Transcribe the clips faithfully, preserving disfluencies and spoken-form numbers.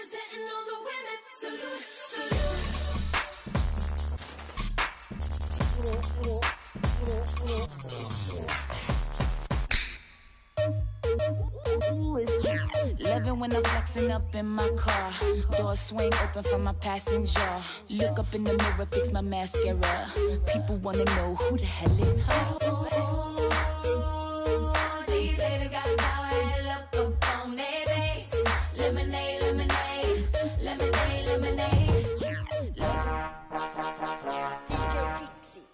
Representing all the women. Salute, salute. Loving when I'm flexing up in my car. Door swing open for my passenger. Look up in the mirror, fix my mascara. People wanna know who the hell is her. These haters got a sour head look up on their face. Lemonade, lemonade, lemonade, lemonade. D J Gypsy.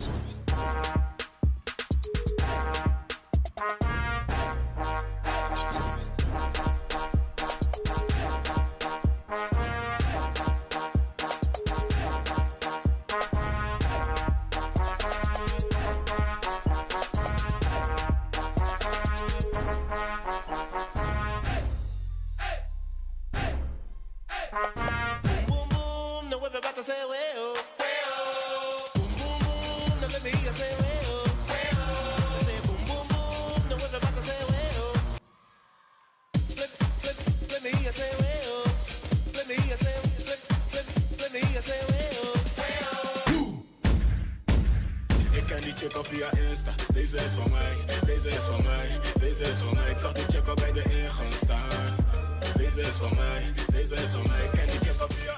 Ik ken die chick al via Insta. Deze is van mij, deze is van mij, deze is van mij. Ik zag die chick al bij de ingang staan. Deze is van mij, deze is van mij. Ik ken die chick al via.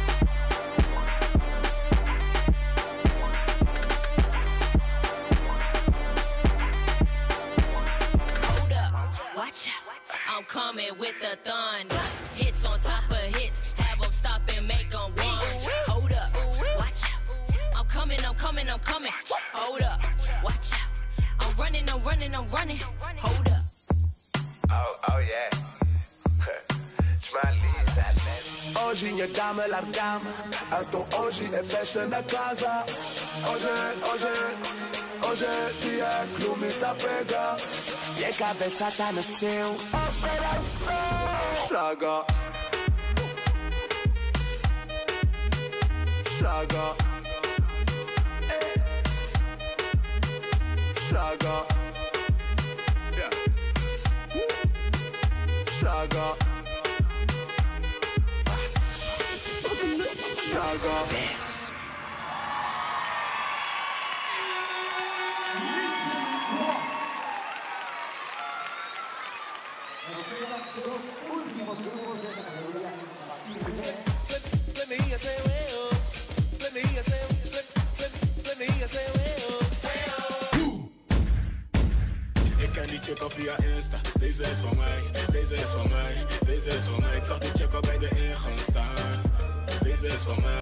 Hold up, watch out. I'm coming with the thunder. Hits on top of hits, have them stop and make them wonder. Hold up, watch out. I'm coming, I'm coming, I'm coming. Hold up, watch out. I'm running, I'm running, I'm running. Hold up. Oh, oh yeah. Smiley, Oggi nie damy largamy, a to oggi e feste na casa. Oggi, oggi, oggi ti é clube tá pega. E a cabeça tá no seu. Estraga. Estraga. Estraga. Estraga. Estraga. Let me hear say well. Let me hear say. Let me hear say well. Ik ken die chick al via Insta. Deze is van mij, deze is van mij, deze is van mij. Ik zag die chick al bij de ingang staan. Deze is van mij.